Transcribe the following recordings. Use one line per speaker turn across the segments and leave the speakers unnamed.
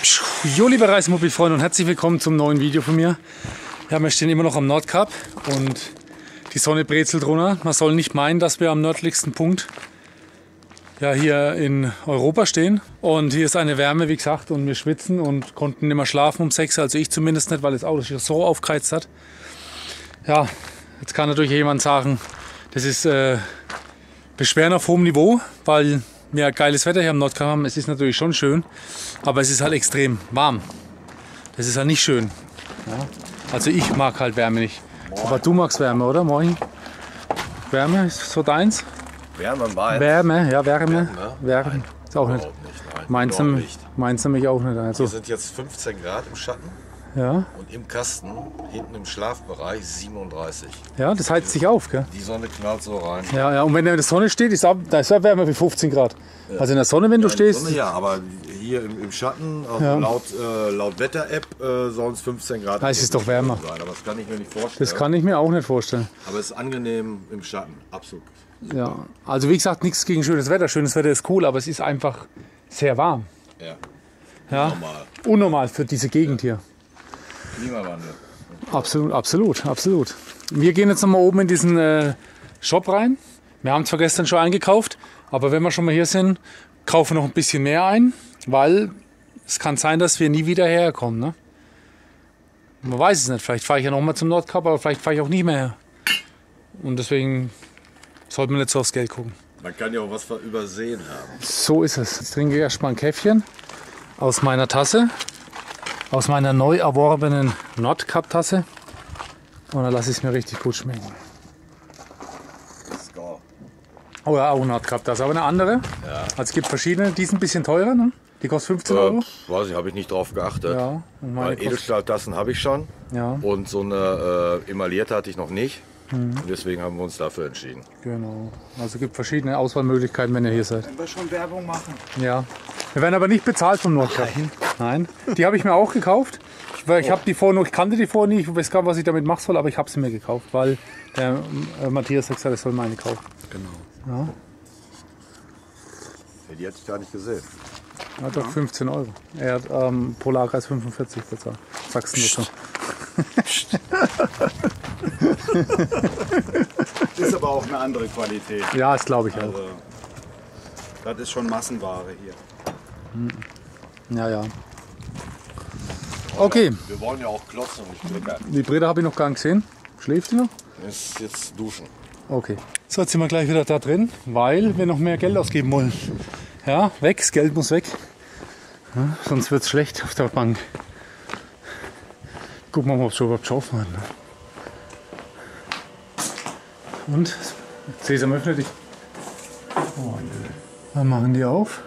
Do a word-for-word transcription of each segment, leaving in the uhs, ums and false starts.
Jo, liebe Reisemobilfreunde und herzlich willkommen zum neuen Video von mir. Ja, wir stehen immer noch am Nordkap und die Sonne brezelt runter. Man soll nicht meinen, dass wir am nördlichsten Punkt ja, hier in Europa stehen. Und hier ist eine Wärme, wie gesagt, und wir schwitzen und konnten nicht mehr schlafen um sechs, also ich zumindest nicht, weil das Auto sich so aufgeheizt hat. Ja, jetzt kann natürlich jemand sagen, das ist äh, Beschweren auf hohem Niveau, weil wir geiles Wetter hier am Nordkap haben. Es ist natürlich schon schön, aber es ist halt extrem warm. Das ist halt nicht schön. Ja? Also ich mag halt Wärme nicht. Moin. Aber du magst Wärme, oder? Moin. Wärme ist so deins?
Wärme mal.
Wärme, ja Wärme.
Wärme,
Wärme.
Nein,
ist auch nicht.
nicht nein,
Meinst, du,
nicht.
meinst du mich auch nicht? Also.
Hier sind jetzt fünfzehn Grad im Schatten.
Ja.
Und im Kasten, hinten im Schlafbereich, siebenunddreißig.
Ja, das heizt sich auf, gell?
Die Sonne knallt so rein.
Ja, ja. Und wenn in der Sonne steht, ist ab, da ist ja wärmer wie fünfzehn Grad. Ja. Also in der Sonne, wenn du
ja,
stehst.
Sonne, ja, aber hier im, im Schatten, also
ja.
laut, äh, laut Wetter-App, äh, sollen es fünfzehn Grad
da ist es doch wärmer
sein. Aber das kann ich mir nicht vorstellen.
Das kann ich mir auch nicht vorstellen.
Aber es ist angenehm im Schatten, absolut. Super.
Ja, also wie gesagt, nichts gegen schönes Wetter. Schönes Wetter ist cool, aber es ist einfach sehr warm.
Ja.
Ja.
Unnormal.
Unnormal für diese Gegend hier.
Klimawandel.
Absolut, absolut, absolut. Wir gehen jetzt noch mal oben in diesen äh, Shop rein. Wir haben zwar gestern schon eingekauft, aber wenn wir schon mal hier sind, kaufen wir noch ein bisschen mehr ein, weil es kann sein, dass wir nie wieder herkommen. Ne? Man weiß es nicht. Vielleicht fahre ich ja noch mal zum Nordkap, aber vielleicht fahre ich auch nie mehr her. Und deswegen sollte man nicht so aufs Geld gucken.
Man kann ja auch was übersehen haben.
So ist es. Jetzt trinke ich erstmal ein Käffchen aus meiner Tasse. Aus meiner neu erworbenen Nordkap-Tasse. Und dann lasse ich es mir richtig gut schmecken. Oh ja, auch Nordkap-Tasse, aber eine andere. Ja. Also es gibt verschiedene, die sind ein bisschen teurer, ne? Die kostet fünfzehn Euro.
Äh, weiß ich, habe ich nicht drauf geachtet.
Ja,
Weil Edelstahltassen habe ich schon.
Ja.
Und so eine äh, emaillierte hatte ich noch nicht. Mhm. Und deswegen haben wir uns dafür entschieden.
Genau. Also es gibt verschiedene Auswahlmöglichkeiten, wenn ihr hier seid.
Wenn wir schon Werbung machen.
Ja. Wir werden aber nicht bezahlt vom Nordkap. Nein. Nein. Die habe ich mir auch gekauft. Ich, ich, hab die vor, ich kannte die vorher nicht, ich weiß gar nicht, was ich damit machen soll, aber ich habe sie mir gekauft, weil der äh, Matthias hat gesagt, er soll meine kaufen.
Genau.
Ja.
Ja, die hatte ich gar nicht gesehen.
Ja, doch, fünfzehn Euro. Er hat ähm, Polarkreis fünfundvierzig bezahlt. Sagst du dazu?
Ist aber auch eine andere Qualität.
Ja, das glaube ich
also,
auch.
Das ist schon Massenware hier.
Ja, ja. Okay.
Wir wollen ja auch klotzen und nicht klickern.
Die Britta habe ich noch gar nicht gesehen. Schläft sie noch?
Jetzt, jetzt duschen.
Okay. So, jetzt sind wir gleich wieder da drin, weil wir noch mehr Geld ausgeben wollen. Ja, weg, das Geld muss weg. Ja, sonst wird es schlecht auf der Bank. Gucken wir mal, ob es schon überhaupt offen hat. Und? Sesam, öffne dich. Oh, dann machen die auf.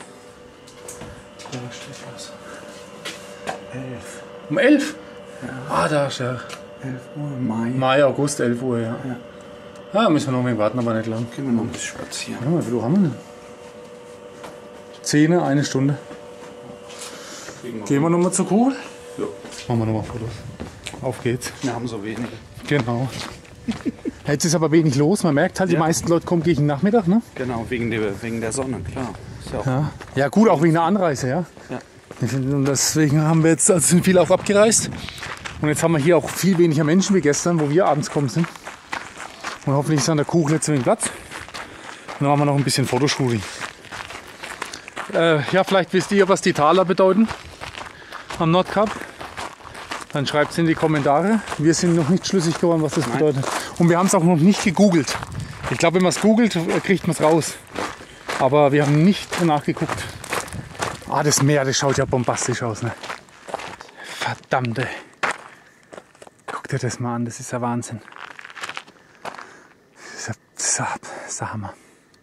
Da steht was.
elf.
Um elf?
Ja.
Ah, da ist ja.
elf Uhr, Mai.
Mai, August, elf Uhr, ja.
Ja.
Ja, müssen wir noch mal warten, aber nicht lang.
Gehen wir noch ein bisschen spazieren.
Ja, wie viel haben wir denn? Zehn, eine Stunde. Gehen wir nochmal zur Kugel?
Ja.
Machen wir nochmal Fotos. Auf geht's.
Wir haben so wenige.
Genau. Jetzt ist aber wenig los. Man merkt halt, die
Ja.
meisten Leute kommen gegen Nachmittag, ne?
Genau, wegen der, wegen der Sonne, klar. Ist ja, auch
Ja. Ja gut, auch wegen der Anreise, ja.
Ja.
Und deswegen haben wir jetzt, also sind viele auch abgereist. Und jetzt haben wir hier auch viel weniger Menschen wie gestern, wo wir abends kommen sind. Und hoffentlich ist an der Kugel jetzt wenig Platz. Und dann machen wir noch ein bisschen Fotoshooting. Äh, ja, vielleicht wisst ihr, was die Taler bedeuten am Nordkap. Dann schreibt es in die Kommentare. Wir sind noch nicht schlüssig geworden, was das
Nein.
bedeutet. Und wir haben es auch noch nicht gegoogelt. Ich glaube, wenn man es googelt, kriegt man es raus. Aber wir haben nicht nachgeguckt. Ah, das Meer, das schaut ja bombastisch aus. Ne? Verdammte. Guck dir das mal an, das ist ja Wahnsinn. Das ist ja, das ist ja, das ist der Hammer.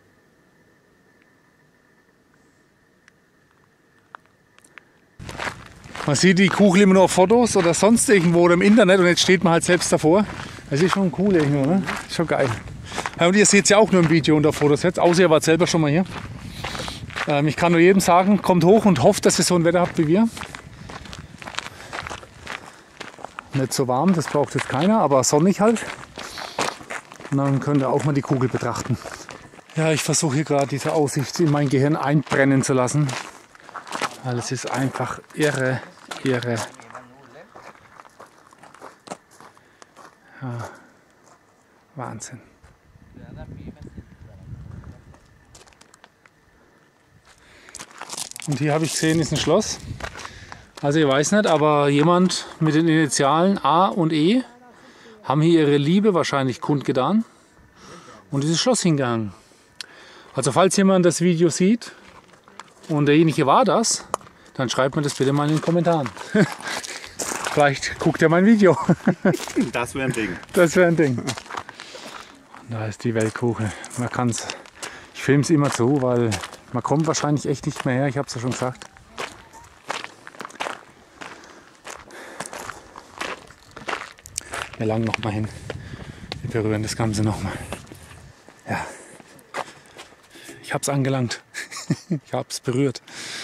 Man sieht die Kugel immer nur auf Fotos oder sonst irgendwo oder im Internet und jetzt steht man halt selbst davor. Das ist schon cool irgendwo, ne? Ist schon geil. Ja, und ihr seht es ja auch nur im Video und auf Fotos jetzt, außer ihr wart selber schon mal hier. Ähm, ich kann nur jedem sagen, kommt hoch und hofft, dass ihr so ein Wetter habt wie wir. Nicht so warm, das braucht jetzt keiner, aber sonnig halt. Und dann könnt ihr auch mal die Kugel betrachten. Ja, ich versuche hier gerade diese Aussicht in mein Gehirn einbrennen zu lassen. Weil es ist einfach irre, irre. Ja, Wahnsinn. Und hier habe ich gesehen, ist ein Schloss. Also ich weiß nicht, aber jemand mit den Initialen A und E haben hier ihre Liebe wahrscheinlich kundgetan und dieses Schloss hingehangen. Also falls jemand das Video sieht und derjenige war das, dann schreibt mir das bitte mal in den Kommentaren. Vielleicht guckt er mein Video.
Das wäre ein Ding.
Das wäre ein Ding. Da ist die Weltkugel. Man kann's. Ich filme es immer zu, weil man kommt wahrscheinlich echt nicht mehr her. Ich habe es ja schon gesagt. Wir langen noch mal hin. Wir berühren das Ganze noch mal. Ja. Ich habe es angelangt. Ich habe es berührt.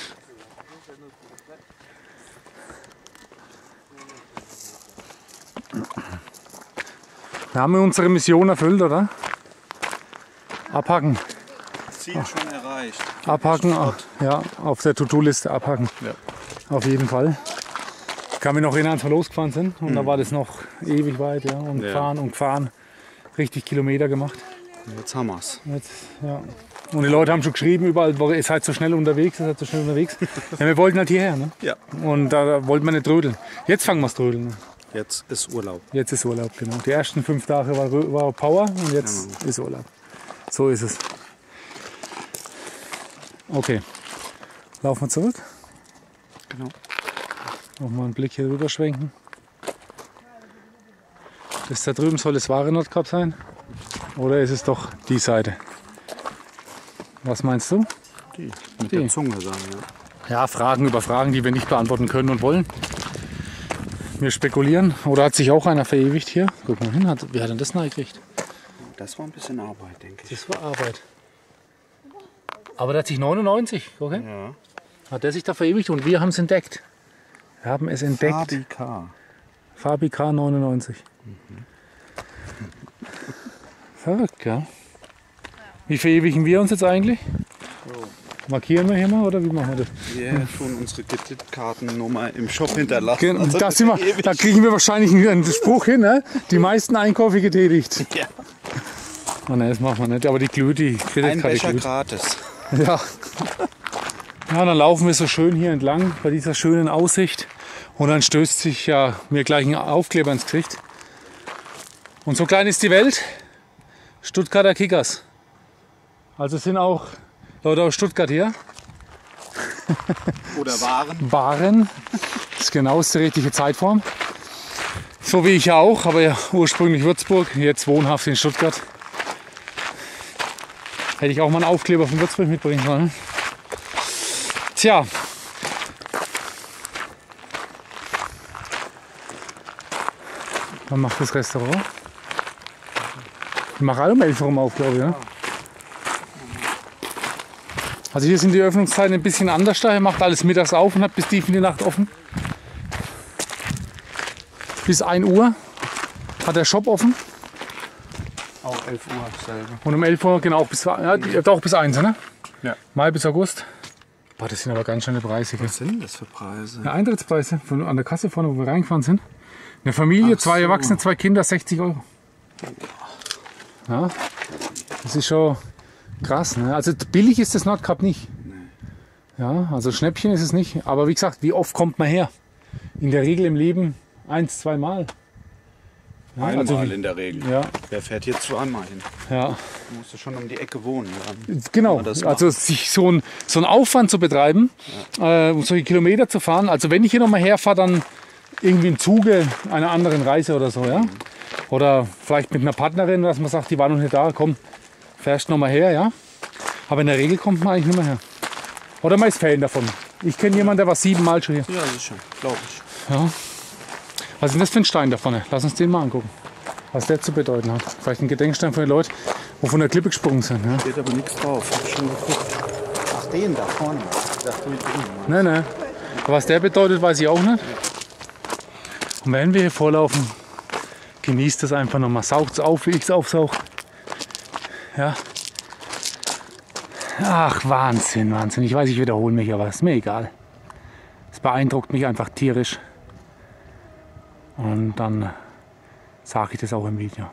Wir haben unsere Mission erfüllt, oder? Abhaken.
Ziel schon erreicht.
Abhaken, ja, auf der To-Do-Liste abhaken.
Ja.
Auf jeden Fall. Ich kann mich noch erinnern, als wir losgefahren sind. Und mhm. da war das noch ewig weit. Ja, und
ja. gefahren
und gefahren. Richtig Kilometer gemacht.
Jetzt haben wir es.
Ja. Und die Leute haben schon geschrieben, überall, ihr seid so schnell unterwegs, ihr seid so schnell unterwegs. Ja, wir wollten halt hierher. Ne?
Ja.
Und da wollten wir nicht trödeln. Jetzt fangen wir das Trödeln. Ne?
Jetzt ist Urlaub.
Jetzt ist Urlaub, genau. Die ersten fünf Tage war, war Power und jetzt genau. ist Urlaub. So ist es. Okay, laufen wir zurück.
Genau.
Nochmal einen Blick hier rüber schwenken. Das da drüben soll das wahre Nordkap sein? Oder ist es doch die Seite? Was meinst du?
Die, mit
die.
der Zunge sagen, ja.
Ja, Fragen über Fragen, die wir nicht beantworten können und wollen. Wir spekulieren. Oder hat sich auch einer verewigt hier? Guck mal hin, hat, wie hat er das gekriegt?
Das war ein bisschen Arbeit, denke ich.
Das war Arbeit. Aber der hat sich neunundneunzig, okay?
Ja.
Hat der sich da verewigt und wir haben es entdeckt. Wir haben es entdeckt.
Fabi K.
Fabi K neunundneunzig. Mhm. Verrückt, ja. Wie verewigen wir uns jetzt eigentlich?
So.
Markieren wir hier mal oder wie machen wir das?
Wir haben schon unsere Kreditkartennummer im Shop hinterlassen.
Also das sind wir, da kriegen wir wahrscheinlich einen Spruch hin, ne? Die meisten Einkäufe getätigt.
Ja.
Oh ne, das machen wir nicht, aber die glüht, die Kreditkarte
Ein Becher
glüht.
gratis.
Ja. Ja, dann laufen wir so schön hier entlang bei dieser schönen Aussicht und dann stößt sich ja mir gleich ein Aufkleber ins Gesicht. Und so klein ist die Welt. Stuttgarter Kickers. Also es sind auch Leute aus Stuttgart hier.
Oder Waren.
Waren. Das ist genau die richtige Zeitform. So wie ich ja auch, aber ja ursprünglich Würzburg, jetzt wohnhaft in Stuttgart. Hätte ich auch mal einen Aufkleber von Würzburg mitbringen sollen. Tja. Wann macht das Restaurant? Ich mache alle um elf Uhr auf, glaube ich. Ja? Also hier sind die Öffnungszeiten ein bisschen anders. Daher macht alles mittags auf und hat bis tief in die Nacht offen. Bis ein Uhr hat der Shop offen.
Auch elf Uhr selber.
Und um elf Uhr, genau, auch bis, ja, auch bis eins, ne?
Ja.
Mai bis August. Boah, das sind aber ganz schöne Preise.
Was sind das für Preise?
Ja, Eintrittspreise von, an der Kasse vorne, wo wir reingefahren sind. Eine Familie,
Ach
zwei
so.
Erwachsene, zwei Kinder, sechzig Euro. Ja, das ist schon krass. Ne? Also billig ist das Nordkap nicht. Ja, also Schnäppchen ist es nicht. Aber wie gesagt, wie oft kommt man her? In der Regel im Leben eins, zwei Mal. Ja,
Einmal
also,
in der Regel.
ja,
Wer fährt hier zweimal hin?
ja.
Du musst ja schon um die Ecke wohnen. Dann
Genau,
kann man das
also sich so ein, so einen Aufwand zu betreiben, ja. äh, solche Kilometer zu fahren. Also wenn ich hier nochmal herfahre, dann irgendwie im Zuge einer anderen Reise oder so. Ja?
Mhm.
Oder vielleicht mit einer Partnerin, dass man sagt, die war noch nicht da, komm, fährst nochmal her. Ja? Aber in der Regel kommt man eigentlich nicht mehr her. Oder man ist Fan davon. Ich kenne jemanden, der war siebenmal schon hier.
Ja, sicher, glaube ich.
Ja. Was ist denn das für ein Stein da vorne? Lass uns den mal angucken. Was der zu bedeuten hat. Vielleicht ein Gedenkstein von den Leuten, wo von der Klippe gesprungen sind. Ja?
Steht aber nichts drauf. Hab ich schon geguckt. Ach, den da vorne. Ich dachte, mit dem.
Nein, nein. Was der bedeutet, weiß ich auch nicht. Und wenn wir hier vorlaufen, genießt das einfach nochmal. Saugt es auf, wie ich es aufsaug. Ja. Ach, Wahnsinn, Wahnsinn. Ich weiß, ich wiederhole mich, aber ist mir egal. beeindruckt mich einfach tierisch. Und dann sage ich das auch im Video.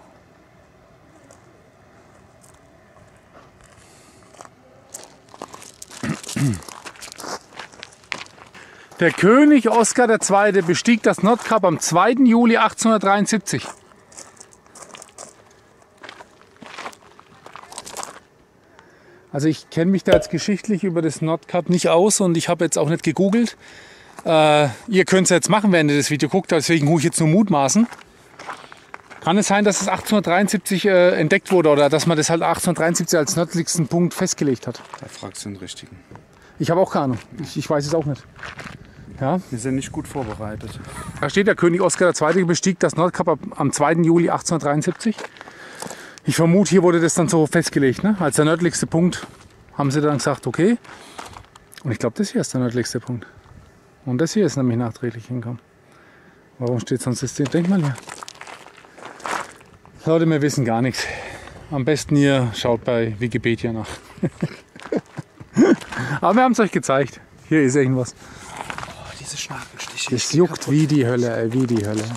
Der König Oskar der Zweite bestieg das Nordkap am zweiten Juli achtzehnhundertdreiundsiebzig. Also ich kenne mich da jetzt geschichtlich über das Nordkap nicht aus und ich habe jetzt auch nicht gegoogelt. Äh, ihr könnt es jetzt machen, wenn ihr das Video guckt, deswegen hole ich jetzt nur mutmaßen. Kann es sein, dass es achtzehnhundertdreiundsiebzig äh, entdeckt wurde oder dass man das halt achtzehnhundertdreiundsiebzig als nördlichsten Punkt festgelegt hat?
Da fragst du den Richtigen.
Ich habe auch keine Ahnung. Ich, ich weiß es auch nicht. Ja?
Wir sind nicht gut vorbereitet.
Da steht, der König Oskar der Zweite bestieg das Nordkap am zweiten Juli achtzehnhundertdreiundsiebzig. Ich vermute, hier wurde das dann so festgelegt. Ne? Als der nördlichste Punkt haben sie dann gesagt, okay. Und ich glaube, das hier ist der nördlichste Punkt. Und das hier ist nämlich nachträglich hingekommen. Warum steht sonst das Denkmal hier? Leute, wir wissen gar nichts. Am besten ihr schaut bei Wikipedia nach. Aber wir haben es euch gezeigt. Hier ist irgendwas.
Oh, diese Schnabelstiche.
Das juckt wie die Hölle, ey, wie die Hölle.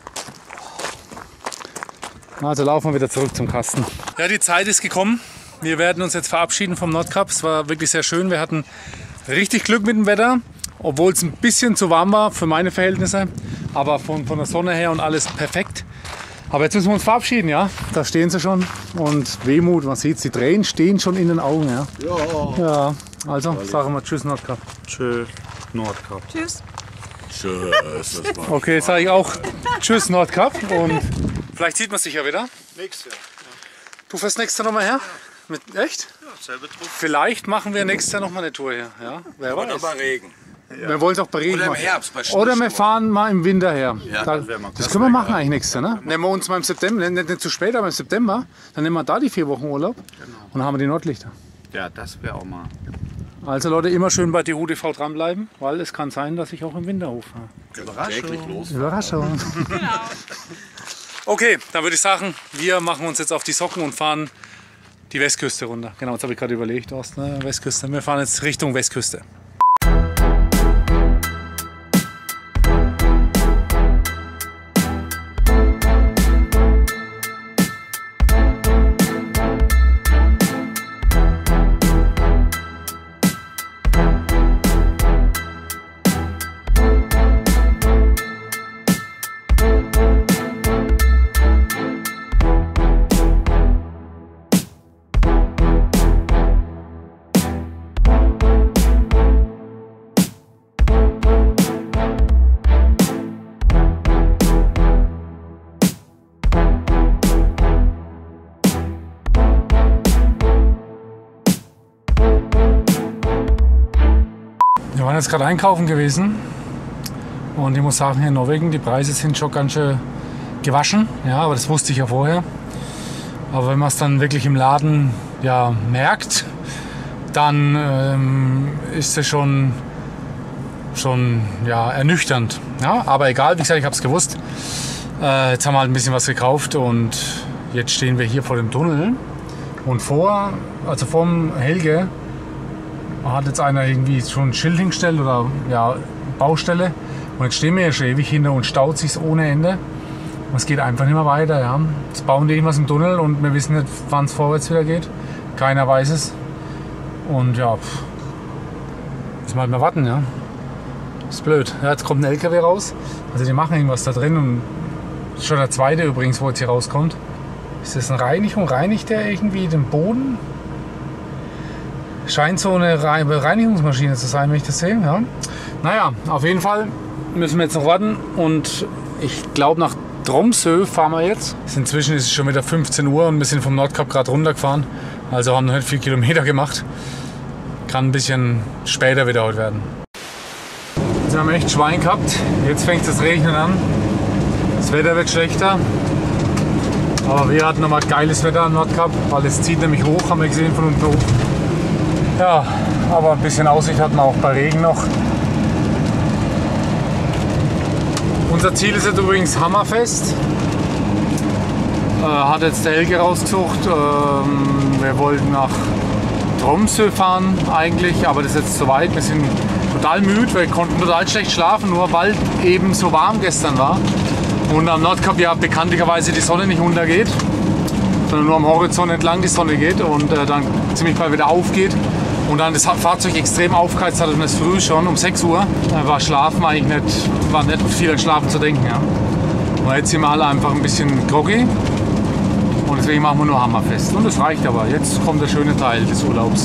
Also laufen wir wieder zurück zum Kasten. Ja, die Zeit ist gekommen. Wir werden uns jetzt verabschieden vom Nordkap. Es war wirklich sehr schön. Wir hatten richtig Glück mit dem Wetter, obwohl es ein bisschen zu warm war für meine Verhältnisse. Aber von, von der Sonne her und alles perfekt. Aber jetzt müssen wir uns verabschieden, ja. Da stehen sie schon. Und Wehmut, man sieht, die Tränen stehen schon in den Augen, ja.
Ja.
Ja, also sagen wir Tschüss Nordkap.
Tschö, Nordkap.
Tschüss.
Tschüss. Das war
Okay, jetzt sage ich auch Tschüss Nordkap und vielleicht sieht man sich ja wieder.
Nächstes Jahr.
Du fährst nächstes Jahr nochmal her? Mit, echt?
Ja, selbe Druck.
Vielleicht machen wir nächstes Jahr nochmal eine Tour her. Ja? Wer
Oder
weiß.
bei Regen.
Wir wollen es auch bei Regen
Oder im
machen.
Herbst, bei
Oder wir
Schneesturm.
fahren mal im Winter her.
Ja,
da,
das wär mal-
das
das
können wir
wär
machen
geil.
eigentlich nächstes Jahr. Ne? Nehmen wir uns mal im September, nicht, nicht zu spät, aber im September, dann nehmen wir da die vier Wochen Urlaub und dann haben wir die Nordlichter.
Ja, das wäre auch mal.
Also Leute, immer schön bei T H U T V dranbleiben, weil es kann sein, dass ich auch im Winter hochfahre.
Täglich los.
Überraschung.
Genau.
Okay, dann würde ich sagen, wir machen uns jetzt auf die Socken und fahren die Westküste runter. Genau, jetzt habe ich gerade überlegt, Ost, ne? Westküste. Wir fahren jetzt Richtung Westküste. Wir waren jetzt gerade einkaufen gewesen und ich muss sagen, hier in Norwegen, die Preise sind schon ganz schön gewaschen. Ja, aber das wusste ich ja vorher. Aber wenn man es dann wirklich im Laden ja, merkt, dann ähm, ist es schon, schon ja, ernüchternd. Ja, aber egal, wie gesagt, ich habe es gewusst. Äh, jetzt haben wir halt ein bisschen was gekauft und jetzt stehen wir hier vor dem Tunnel. Und vor, also vorm Helge, hat jetzt einer irgendwie schon ein Schild hingestellt oder ja, Baustelle. Und jetzt stehen wir hier schon ewig hinter und staut sich ohne Ende. Und es geht einfach nicht mehr weiter. Ja. Jetzt bauen die irgendwas im Tunnel und wir wissen nicht, wann es vorwärts wieder geht. Keiner weiß es. Und ja, pff, müssen wir halt mal warten. Ja. Ist blöd. Ja, jetzt kommt ein L K W raus. Also die machen irgendwas da drin. Und das ist schon der zweite übrigens, wo jetzt hier rauskommt. Ist das eine Reinigung? Reinigt der irgendwie den Boden? Scheint so eine Reinigungsmaschine zu sein, wenn ich das sehe. Ja. Naja, auf jeden Fall müssen wir jetzt noch warten. Und ich glaube, nach Tromsø fahren wir jetzt. Inzwischen ist es schon wieder fünfzehn Uhr und wir sind vom Nordkap gerade runtergefahren. Also haben noch nicht viel Kilometer gemacht. Kann ein bisschen später wieder heute werden. Jetzt haben wir echt Schwein gehabt. Jetzt fängt es regnen an. Das Wetter wird schlechter. Aber wir hatten nochmal geiles Wetter am Nordkap, weil es zieht nämlich hoch, haben wir gesehen von unten hoch. Ja, aber ein bisschen Aussicht hatten wir auch bei Regen noch. Unser Ziel ist jetzt übrigens Hammerfest. Äh, hat jetzt der Helge rausgesucht. Ähm, wir wollten nach Tromsø fahren eigentlich, aber das ist jetzt zu weit. Wir sind total müde, wir konnten total schlecht schlafen, nur weil eben so warm gestern war. Und am Nordkap ja bekanntlicherweise die Sonne nicht untergeht, sondern nur am Horizont entlang die Sonne geht und äh, dann ziemlich bald wieder aufgeht. Und dann das Fahrzeug extrem aufgeheizt hat und das früh schon um sechs Uhr. Da war Schlafen eigentlich nicht, war nicht viel an Schlafen zu denken. Ja. Und jetzt sind wir alle einfach ein bisschen groggy. Und deswegen machen wir nur Hammerfest. Und das reicht aber. Jetzt kommt der schöne Teil des Urlaubs.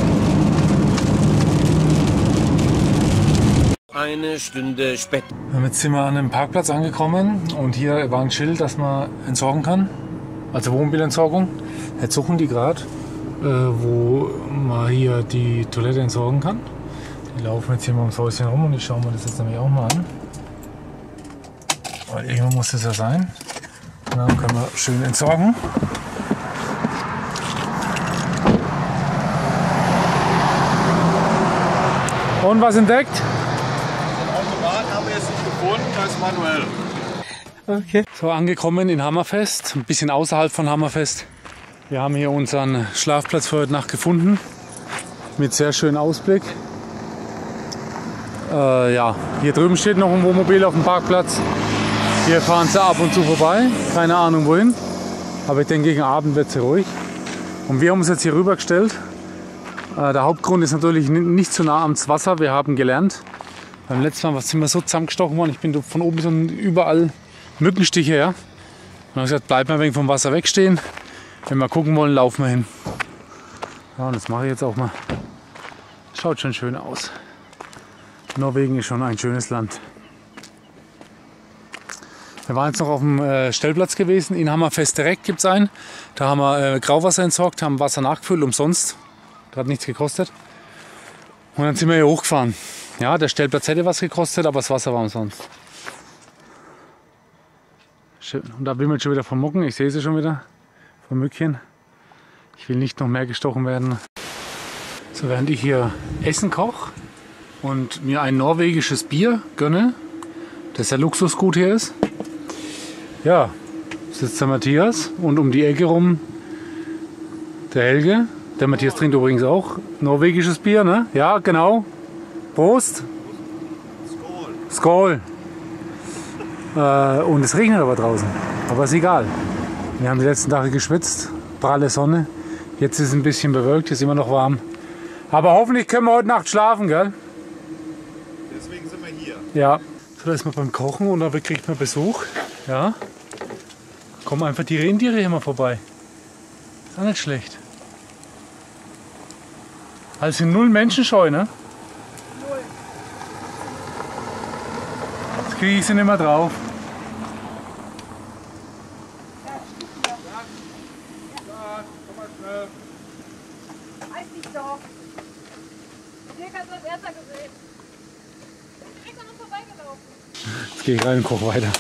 Eine Stunde später.
Jetzt sind wir an einem Parkplatz angekommen und hier war ein Schild, dass man entsorgen kann. Also Wohnmobilentsorgung. Jetzt suchen die gerade, äh, wo man hier die Toilette entsorgen kann. Die laufen jetzt hier mal ums Häuschen rum und ich schaue mir das jetzt nämlich auch mal an. Weil irgendwo muss das ja sein. Und dann können wir schön entsorgen. Und was entdeckt?
Automat haben wir jetzt nicht gefunden, das ist manuell.
Okay. So, angekommen in Hammerfest, ein bisschen außerhalb von Hammerfest. Wir haben hier unseren Schlafplatz für heute Nacht gefunden. Mit sehr schönem Ausblick. Äh, ja, hier drüben steht noch ein Wohnmobil auf dem Parkplatz. Hier fahren sie ab und zu vorbei. Keine Ahnung wohin. Aber ich denke, gegen Abend wird sie ruhig. Und wir haben uns jetzt hier rübergestellt. Äh, der Hauptgrund ist natürlich nicht zu nah ans Wasser. Wir haben gelernt. Beim letzten Mal sind wir so zusammengestochen worden. Ich bin von oben bis unten überall Mückenstiche her. Und dann habe ich gesagt, bleiben wir ein wenig vom Wasser wegstehen. Wenn wir gucken wollen, laufen wir hin. Ja, und das mache ich jetzt auch mal. Schaut schon schön aus. Norwegen ist schon ein schönes Land. Wir waren jetzt noch auf dem äh, Stellplatz gewesen. In Hammerfest direkt gibt es einen. Da haben wir äh, Grauwasser entsorgt, haben Wasser nachgefüllt, umsonst. Das hat nichts gekostet. Und dann sind wir hier hochgefahren. Ja, der Stellplatz hätte was gekostet, aber das Wasser war umsonst. Schön. Und da will man schon wieder vom Mucken. Ich sehe sie schon wieder. Vom Mückchen. Ich will nicht noch mehr gestochen werden. So, während ich hier Essen koche und mir ein norwegisches Bier gönne, das ja Luxusgut hier ist. Ja, sitzt der Matthias und um die Ecke rum der Helge. Der Matthias trinkt übrigens auch norwegisches Bier, ne? Ja, genau. Prost. Skål. Äh, und es regnet aber draußen. Aber ist egal. Wir haben die letzten Tage geschwitzt. Pralle Sonne. Jetzt ist es ein bisschen bewölkt, ist immer noch warm. Aber hoffentlich können wir heute Nacht schlafen, gell?
Deswegen sind wir hier.
Ja. So, da ist man beim Kochen und da kriegt man Besuch. Ja. Kommen einfach die Rentiere hier mal vorbei. Ist auch nicht schlecht. Also sind null menschenscheu, ne? Null. Jetzt kriege ich sie nicht mehr drauf. Jetzt gehe ich rein und koche weiter.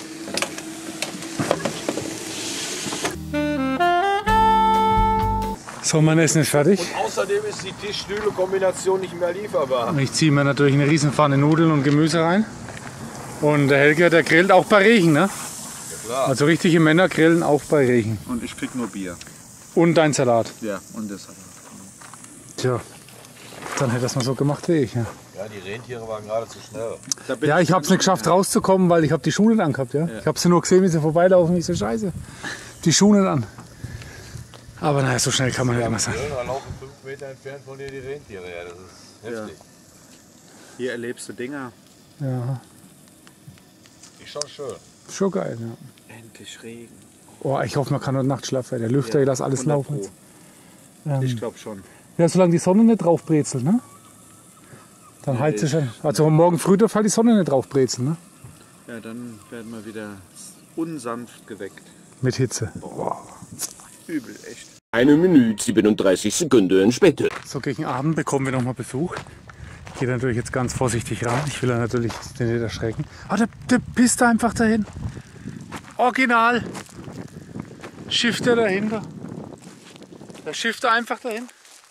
So, mein Essen ist fertig.
Und außerdem ist die Tisch-Stühle-Kombination nicht mehr lieferbar.
Ich ziehe mir natürlich eine Riesenpfanne Nudeln und Gemüse rein. Und der Helge, der grillt auch bei Regen, ne?
Ja, klar.
Also richtige Männer grillen auch bei Regen.
Und ich krieg nur Bier.
Und dein Salat.
Ja, und der Salat.
Tja, dann hätte das mal so gemacht wie ich. Ja,
Ja, die Rentiere waren gerade zu schnell.
ja ich habe es nicht geschafft rauszukommen, weil ich habe die Schuhe nicht angehabt. Ja? Ja. Ich habe sie nur gesehen, wie sie vorbeilaufen. Ich so, scheiße, die Schuhe nicht an. Aber naja, so schnell kann man ja immer sein.
Da laufen fünf Meter entfernt von dir die Rentiere. Ja, das ist heftig.
Hier erlebst du Dinger.
Ja,
Ist schon schön.
schon geil. Ja.
Endlich Regen.
Oh, ich hoffe, man kann heute Nacht schlafen. Der Lüfter, ich lasse alles
hundert
laufen.
Pro.
Ähm,
Ich glaube schon.
ja, solange die Sonne nicht drauf brezelt, ne? Dann
Ja,
heizt sie
ich-
schon. Also morgen früh darf halt die Sonne nicht drauf brezeln, ne?
Ja, dann werden wir wieder unsanft geweckt.
Mit Hitze.
Übel, echt.
Eine Minute siebenunddreißig Sekunden später.
So, gegen Abend bekommen wir nochmal Besuch. Ich gehe natürlich jetzt ganz vorsichtig ran. Ich will ja natürlich den nicht erschrecken. Ah, der, der pisst da einfach dahin. Original. Schifft er dahinter. Der schifft er einfach dahin.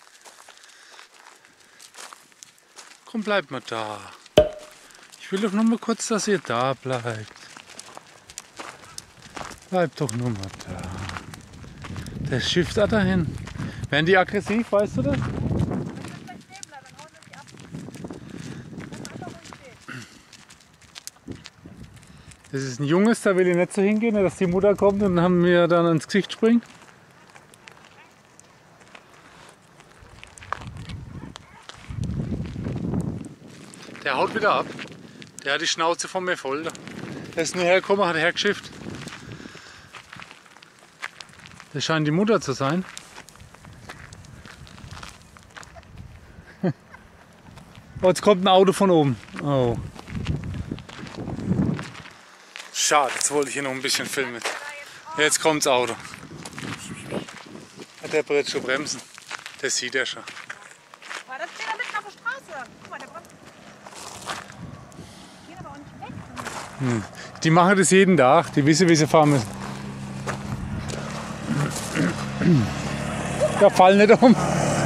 Komm, bleib mal da. Ich will doch nur mal kurz, dass ihr da bleibt. Bleib doch nur mal da. Der schifft da dahin. Werden die aggressiv, weißt du das? Das ist ein Junges, da will ich nicht so hingehen, dass die Mutter kommt und haben mir dann ins Gesicht springt. Der haut wieder ab. Der hat die Schnauze von mir voll. Der ist nur hergekommen, hat hergeschifft. Das scheint die Mutter zu sein. Oh, jetzt kommt ein Auto von oben. Oh. Schade, jetzt wollte ich hier noch ein bisschen filmen. Jetzt kommt das Auto. Hat der Brett schon bremsen? Das sieht er schon.
War das steht da mitten auf der Straße? Guck mal, der bremst. Die gehen aber auch nicht weg.
Hm. Die machen das jeden Tag. Die wissen, wie sie fahren müssen. Ja, fall nicht um.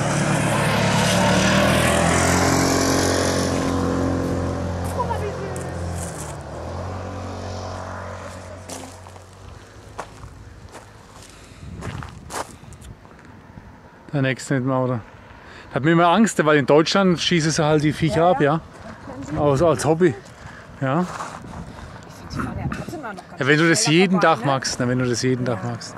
Guck mal, wie süß.
Der nächste mit dem Auto. Hat mir immer Angst, weil in Deutschland schießen sie halt die Viecher ab, ja. Aus, als Hobby. Ja. Ja, wenn du das jeden Tag magst, ne, wenn du das jeden Tag magst.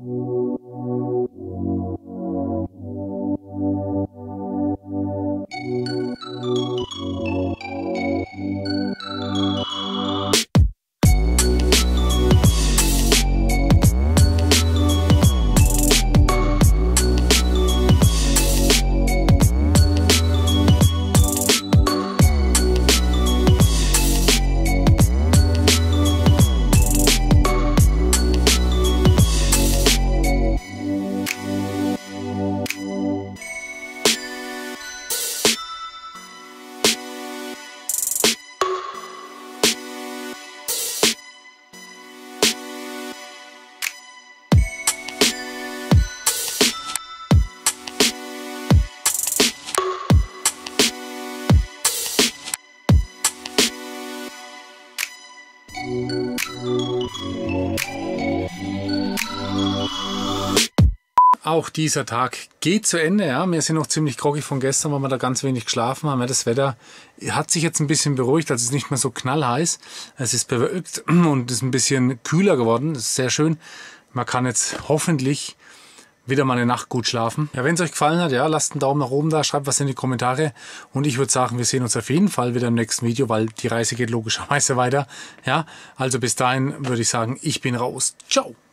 Auch dieser Tag geht zu Ende. Ja. Wir sind noch ziemlich groggy von gestern, weil wir da ganz wenig geschlafen haben. Ja, das Wetter hat sich jetzt ein bisschen beruhigt, also es ist nicht mehr so knallheiß. Es ist bewölkt und ist ein bisschen kühler geworden. Das ist sehr schön. Man kann jetzt hoffentlich wieder mal eine Nacht gut schlafen. Ja, wenn es euch gefallen hat, ja, lasst einen Daumen nach oben da, schreibt was in die Kommentare. Und ich würde sagen, wir sehen uns auf jeden Fall wieder im nächsten Video, weil die Reise geht logischerweise weiter. Ja, also bis dahin würde ich sagen, ich bin raus. Ciao!